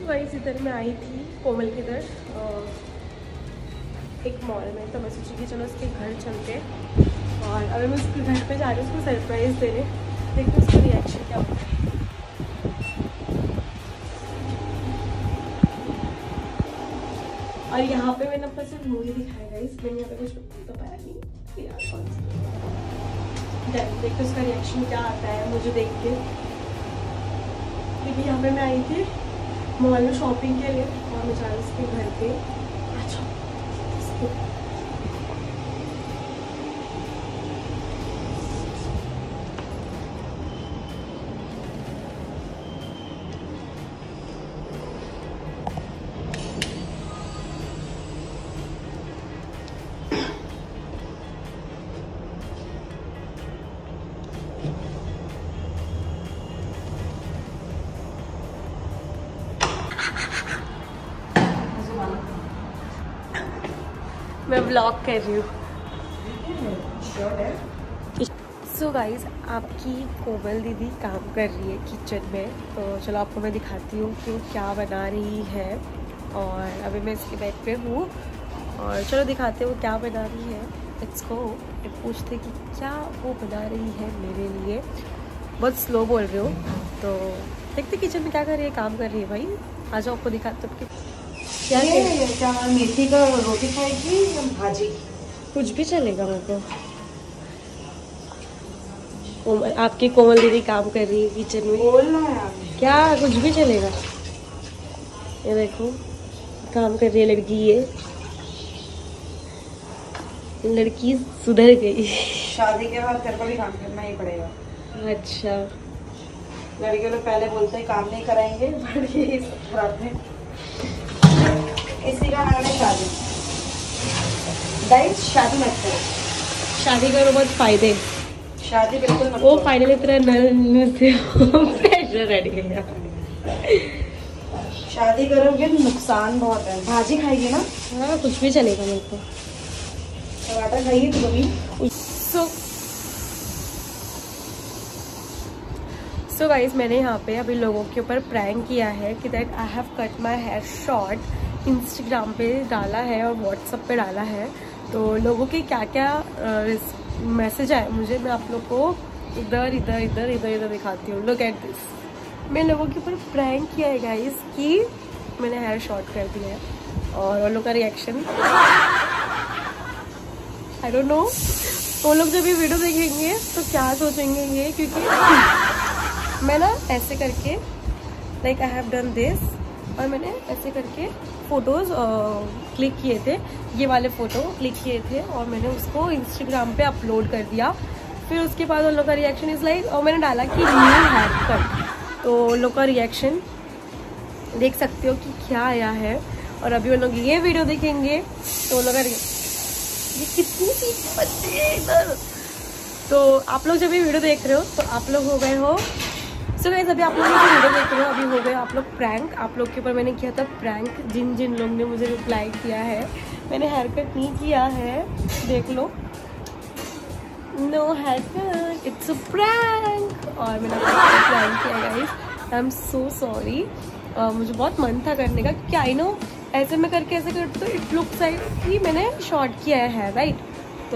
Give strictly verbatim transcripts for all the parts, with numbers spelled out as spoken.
Guys इधर मैं आई थी कोमल के इधर एक मॉल में, तो मैं सोची कि चलो उसके घर चलते और अगर मैं उसके घर पे जा रही हूँ उसको सरप्राइज़ देने, देखते उसका रिएक्शन क्या होता है। और यहाँ पे मैंने अपना सिर्फ मूवी दिखाया गाइस, मैंने यहाँ पे कुछ बताया नहीं यार कौन सा। देखते उसका रिएक्शन क्या आता है मुझे देख के, क्योंकि यहाँ पे मैं आई थी मॉल में शॉपिंग के लिए और मैं जा रही उसके घर पे। अच्छा मैं व्लॉग कर रही हूँ। सो गाइज आपकी कोमल दीदी काम कर रही है किचन में, तो चलो आपको मैं दिखाती हूँ कि वो क्या बना रही है। और अभी मैं इसके बैग पे हूँ और चलो दिखाते हैं वो क्या बना रही है। इट्स को पूछते कि क्या वो बना रही है मेरे लिए। बहुत स्लो बोल रहे हो, तो देखते किचन में क्या कर रही है, काम कर रही है भाई। आ जाओ आपको दिखाते हो। क्या ये क्या मेथी का रोटी खाएगी या भाजी? कुछ भी चलेगा मेरे को। कोमल, आपकी कोमल दीदी काम कर रही है किचन में। बोलना है यार, क्या कुछ भी चलेगा। ये देखो काम कर रही है लड़की, ये लड़की सुधर गई। शादी के बाद तेरे को भी काम करना ही पड़ेगा। अच्छा लड़के लोग पहले बोलते हैं काम नहीं कराएंगे, बट ये कराते हैं। इसी का नाम है शादी। गाइस शादी मत करो, शादी करो बहुत फायदे। शादी बिल्कुल मत वो करो। फाइनली तेरा नल से प्रेशर रेडी गया। शादी करोगे नुकसान बहुत है। भाजी खाएगी ना? हाँ कुछ भी चलेगा मेरे को। टमाटर खाइए तो कभी। सो सो गाइज मैंने यहाँ पे अभी लोगों के ऊपर प्रैंक किया है कि that I have cut my hair short. Instagram पे डाला है और व्हाट्सएप पे डाला है, तो लोगों के क्या क्या मैसेज आए मुझे, मैं आप लोग को इधर इधर इधर इधर इधर दिखाती हूँ। Look at this. मैं लोगों के ऊपर प्रैंक किया है गाइज कि मैंने हेयर शॉर्ट कर दिया है और उन लोग का रिएक्शन आई डोंट नो। वो लोग जब ये वीडियो देखेंगे तो क्या सोचेंगे ये, क्योंकि मैं ना ऐसे करके like I have done this और मैंने ऐसे करके फ़ोटोज़ क्लिक किए थे, ये वाले फ़ोटो क्लिक किए थे और मैंने उसको इंस्टाग्राम पे अपलोड कर दिया। फिर उसके बाद उन लोग का रिएक्शन इज़ लाइक, और मैंने डाला कि न्यू हेयर कट, तो उन लोग का रिएक्शन देख सकते हो कि क्या आया है। और अभी उन लोग ये वीडियो देखेंगे तो उन लोग का ये कितनी चीज बच्चे हैं इधर। तो आप लोग जब ये वीडियो देख रहे हो तो आप लोग हो गए हो सो गाइस, अभी आप लोग ये वीडियो देख रहे हो अभी हो गए आप लोग प्रैंक। आप लोग के ऊपर मैंने किया था प्रैंक, जिन जिन लोग ने मुझे रिप्लाई किया है। मैंने हेयर कट नहीं किया है, देख लो, no hair cut, it's a prank. और मैंने प्रैंक किया guys, I am so sorry. मुझे बहुत मन था करने का, क्योंकि आई नो ऐसे में करके ऐसे करते तो इट लुक्स लाइक कि मैंने शॉर्ट किया है, राइट। तो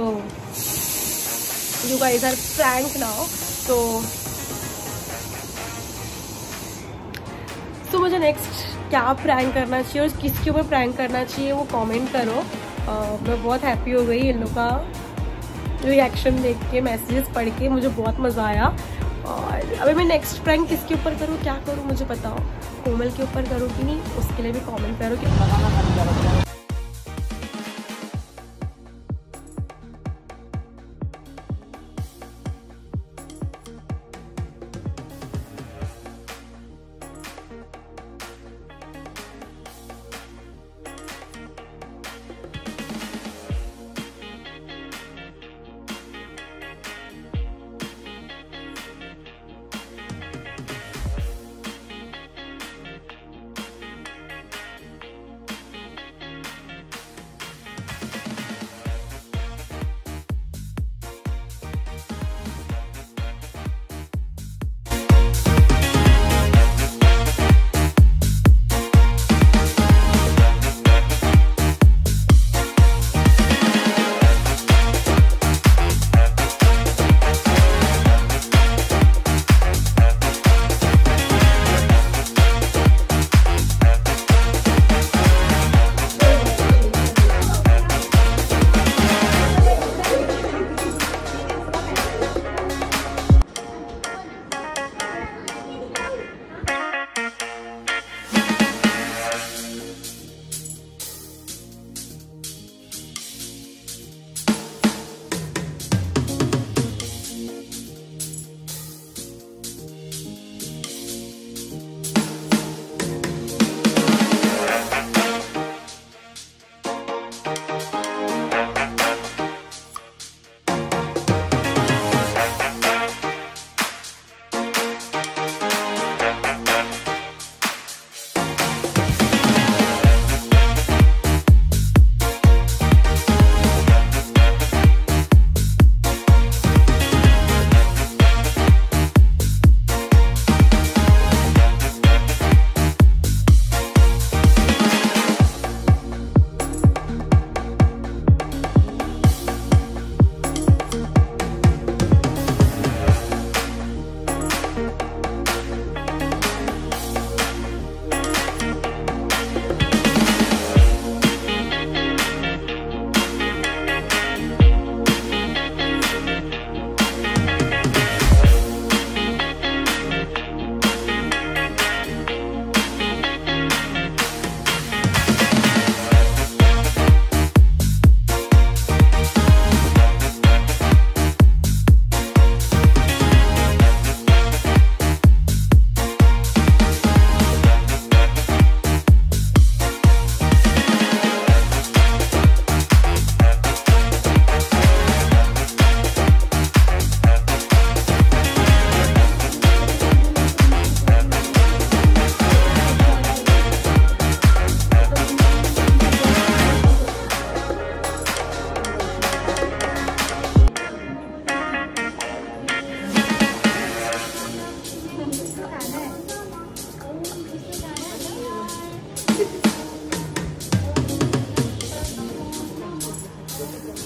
you guys are prank now. तो तो मुझे नेक्स्ट क्या प्रैंक करना चाहिए और किसके ऊपर प्रैंक करना चाहिए वो कमेंट करो। uh, मैं बहुत हैप्पी हो गई इन लोगों का रिएक्शन देख के, मैसेजेस पढ़ के मुझे बहुत मज़ा आया। और अभी मैं नेक्स्ट प्रैंक किसके ऊपर करूँ, क्या करूँ मुझे बताओ। कोमल के ऊपर करूँ कि नहीं, उसके लिए भी कमेंट करो कि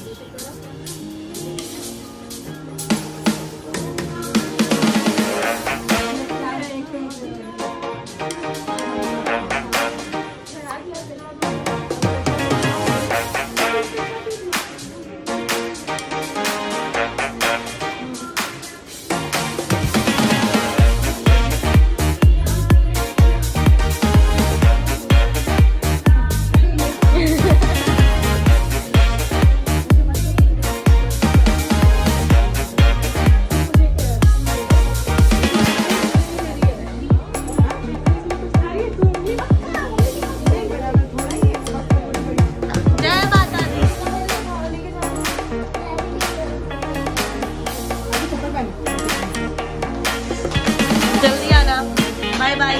जल्दी आना, बाय बाय,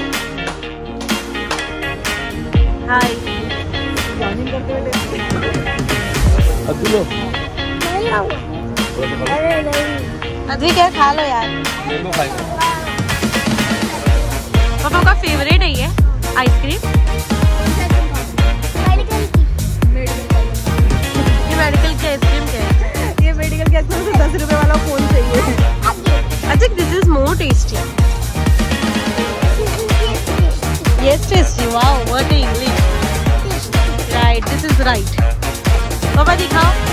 हाय। अभी क्या खा लो यार, पापा का फेवरेट है ये आइसक्रीम। ये मेडिकल की आइसक्रीम क्या है? ये मेडिकल की आइसक्रीम से दस रुपए वाला फोन चाहिए। अच्छा, this is more tasty. Yes, tasty. Wow, what English. Right, this is right. पापा दिखाओ।